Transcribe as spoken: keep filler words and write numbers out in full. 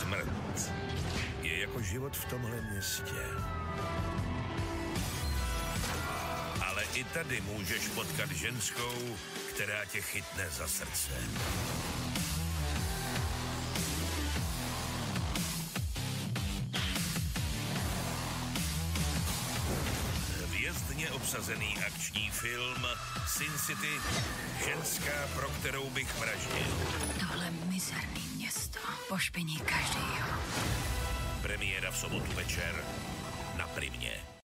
Smrt je jako život v tomhle městě. Ale i tady můžeš potkat ženskou, která tě chytne za srdce. Hvězdně obsazený akční film Sin City, ženská, pro kterou bych vraždil. Tohle mizerný město pošpiní každýho. Premiéra v sobotu večer na Primě.